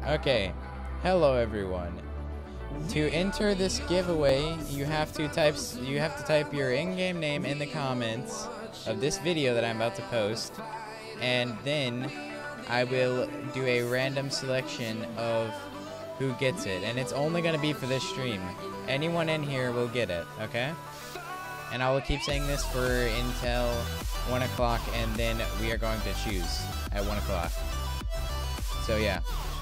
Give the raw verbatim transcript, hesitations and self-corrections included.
Okay, hello everyone. To enter this giveaway, you have to type you have to type your in-game name in the comments of this video that I'm about to post, and then I will do a random selection of who gets it, and it's only going to be for this stream. Anyone in here will get it, okay? And I will keep saying this for until one o'clock, and then we are going to choose at one o'clock. So yeah.